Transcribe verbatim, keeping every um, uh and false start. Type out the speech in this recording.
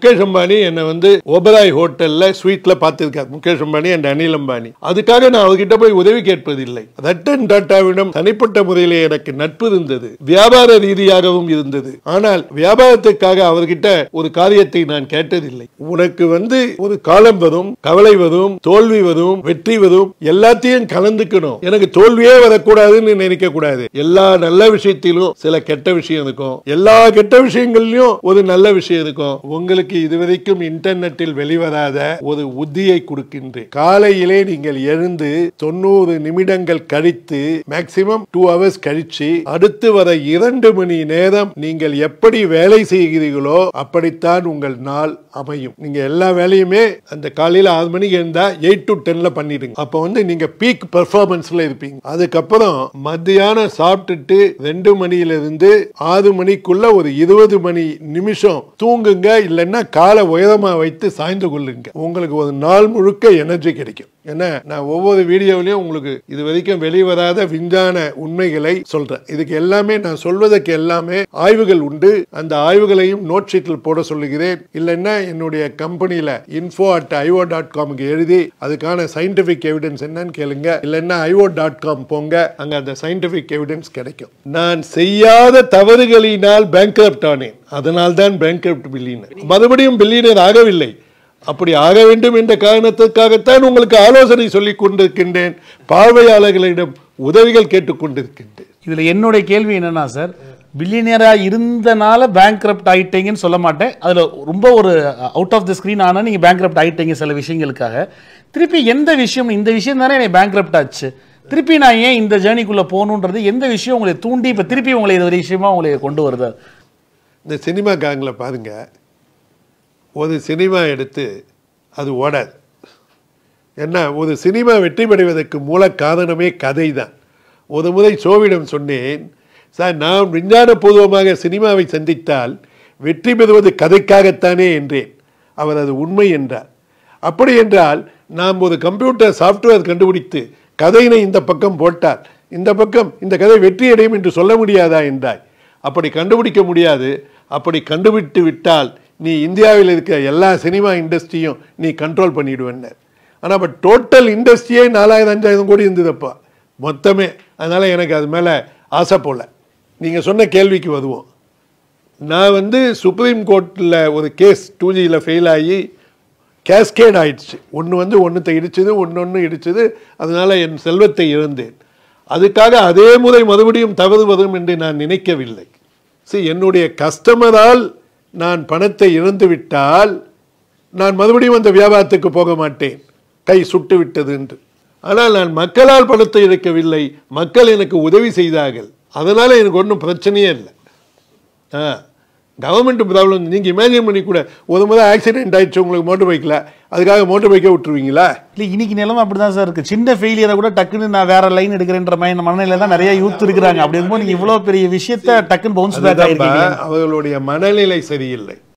முகேஷ் அம்பானி என்னை வந்து ஓபராய் ஹோட்டல்ல ஸ்வீட்ல பார்த்திருக்காரு. முகேஷ் அம்பானி அண்ட் அனில் அம்பானி. அதுக்காக நான் அவர்கிட்ட போய் உதவி கேட்பதில்லை. ரத்தன் டாட்டாவிடம் தனிப்பட்ட முறையிலே எனக்கு நட்பு இருந்தது, வியாபார ரீதியாகவும் இருந்தது. ஆனால் வியாபாரத்துக்காக அவர்கிட்ட ஒரு காரியத்தை நான் கேட்டதில்லை. உனக்கு வந்து ஒரு காலம் வரும், கவலை வரும், தோல்வி வரும், வெற்றி வரும், எல்லாத்தையும் கலந்துக்கணும். எனக்கு தோல்வியே வரக்கூடாதுன்னு நினைக்க கூடாது. எல்லா நல்ல விஷயத்திலும் சில கெட்ட விஷயம் இருக்கும், எல்லா கெட்ட விஷயங்கள்லயும் ஒரு நல்ல விஷயம் இருக்கும். உங்களுக்கு இதுவரைக்கும் இன்டர்நெட்டில் வெளிவராத ஒரு உத்தியை கொடுக்கின்றேன். காலையிலே நீங்கள் எழுந்து தொண்ணூறு நிமிடங்கள் கழித்து மேக்சிமம் டூ ஹவர்ஸ் கழிச்சு அடுத்து வர இரண்டு மணி நேரம் நீங்கள் எப்படி வேலை செய்கிறீர்களோ அப்படித்தான் உங்கள் நாள் அமையும். நீங்க எல்லா வேலையுமே அந்த காலையில ஆறு மணிக்கு இருந்தா எயிட் டு டென்ல பண்ணிடுங்க. அப்ப வந்து நீங்க பீக் பெர்ஃபார்மன்ஸ்ல இருப்பீங்க. அதுக்கப்புறம் மத்தியானம் சாப்பிட்டுட்டு ரெண்டு மணியில இருந்து ஆறு மணிக்குள்ள ஒரு இருபது மணி நிமிஷம் தூங்குங்க. இல்லைன்னா காலை உயரமா வைத்து சாய்ந்து கொள்ளுங்க. உங்களுக்கு ஒரு நாள் முழுக்க எனர்ஜி கிடைக்கும். ஏன்னா நான் ஒவ்வொரு வீடியோவிலையும் உங்களுக்கு இது வரைக்கும் வெளிவராத விஞ்ஞான உண்மைகளை சொல்றேன். இதுக்கு எல்லாமே நான் சொல்வதற்கு எல்லாமே ஆய்வுகள் உண்டு. அந்த ஆய்வுகளையும் நோட் ஷீட்டில் போட சொல்லுகிறேன். இல்லைன்னா என்னுடைய கம்பெனியில இன்ஃபோ அட் ஐஓ டாட் காம்க்கு எழுதி அதுக்கான சயின்டிபிக் எவிடன்ஸ் என்னன்னு கேளுங்க. இல்லைன்னா ஐஓ டாட் காம் போங்க, அங்க அந்த சயின்டிபிக் எவிடன்ஸ் கிடைக்கும். நான் செய்யாத தவறுகளினால் பேங்க்ரப்ட் ஆனேன். அதனால் தான் பேங்க்ரப்ட் பில்லியனர். மறுபடியும் பில்லியனர் ஆகவில்லை. அப்படி ஆக வேண்டும் என்ற காரணத்துக்காகத்தான் உங்களுக்கு ஆலோசனை சொல்லிக் கொண்டிருக்கின்றேன். பார்வையாளர்களிடம் உதவிகள் கேட்டுக் கொண்டிருக்கின்றேன். இதுல என்னுடைய கேள்வி என்னன்னா சார், பில்லியனரா இருந்தனால பேங்க்ரப்ட் ஆயிட்டீங்கன்னு சொல்ல மாட்டேன். அதுல ரொம்ப ஒரு அவுட் ஆஃப் தி ஸ்கிரீன் ஆனா நீங்க பேங்க்ரப்ட் ஆயிட்டீங்க சில விஷயங்களுக்காக. திருப்பி எந்த விஷயம், இந்த விஷயம் தானே எனக்கு பேங்க்ரப்ட் ஆச்சு, திருப்பி நான் ஏன் இந்த ஜேர்னிக்குள்ள போகணுன்றது எந்த விஷயம் உங்களை தூண்டி இப்ப திருப்பி உங்களை இது ஒரு விஷயமா உங்களை கொண்டு வருது? இந்த சினிமா காங்கில் பாருங்க, ஒரு சினிமா எடுத்து அது ஓடாது. என்ன, ஒரு சினிமா வெற்றி பெறுவதற்கு மூல காரணமே கதை தான். ஒரு முறை சோவிடம் சொன்னேன், சார் நான் விஞ்ஞானபூர்வமாக சினிமாவை சந்தித்தால் வெற்றி பெறுவது கதைக்காகத்தானே என்றேன். அவர் அது உண்மை என்றார். அப்படி என்றால் நாம் ஒரு கம்ப்யூட்டர் சாஃப்ட்வேர் கண்டுபிடித்து கதையினை இந்த பக்கம் போட்டால் இந்த பக்கம் இந்த கதை வெற்றி அடையும் என்று சொல்ல முடியாதா என்றாய். அப்படி கண்டுபிடிக்க முடியாது. அப்படி கண்டுபிடித்து விட்டால் நீ இந்தியாவில் இருக்கிற எல்லா சினிமா இண்டஸ்ட்ரியும் நீ கண்ட்ரோல் பண்ணிடுவேன்னு. ஆனால் இப்போ டோட்டல் இண்டஸ்ட்ரியே நாலாயிரம் அஞ்சாயிரம் கோடி இருந்ததுப்பா மொத்தமே. அதனால் எனக்கு அது மேலே ஆசை போல. நீங்கள் சொன்ன கேள்விக்கு வருவோம். நான் வந்து சுப்ரீம் கோர்ட்டில் ஒரு கேஸ் டூ ஜியில் ஃபெயில் ஆகி கேஸ்கேட் ஆயிடுச்சு. ஒன்று வந்து ஒன்றுத்தை இடிச்சது, ஒன்று ஒன்று இடிச்சது. அதனால் என் செல்வத்தை இழந்தேன். அதுக்காக அதே முறை மறுபடியும் தவறு வரும் என்று நான் நினைக்கவில்லை. சரி, என்னுடைய கஸ்டமரால் நான் பணத்தை இழந்து விட்டால் நான் மறுபடியும் அந்த வியாபாரத்துக்கு போக மாட்டேன், கை சுட்டு விட்டது என்று. ஆனால் நான் மக்களால் பணத்தை இழக்கவில்லை, மக்கள் எனக்கு உதவி செய்தார்கள். அதனால் எனக்கு ஒன்றும் பிரச்சனையே இல்லை. ஆ கவர்மெண்ட் ப்ராப்ளம் நீங்கள் இமேஜின் பண்ணி கூட ஒரு முறை ஆக்சிடென்ட் ஆயிடுச்சு உங்களுக்கு மோட்டர் பைக்கில், அதுக்காக மோட்டர் பைக்கை விட்டுருவீங்களா? இல்லை, இன்னைக்கு நிலைமை அப்படி தான் சார் இருக்குது. சின்ன ஃபெயிலியரை கூட டக்குன்னு நான் வேற லைன் எடுக்கிறேன்ற மாதிரி மனநிலை தான் நிறைய யூத் இருக்கிறாங்க. அப்படி இருக்கும்போது நீங்கள் இவ்வளோ பெரிய விஷயத்தை டக்குன்னு பவுன்ஸ் பேக் ஆகிருக்கீங்க. அவர்களுடைய மனநிலை சரியில்லை.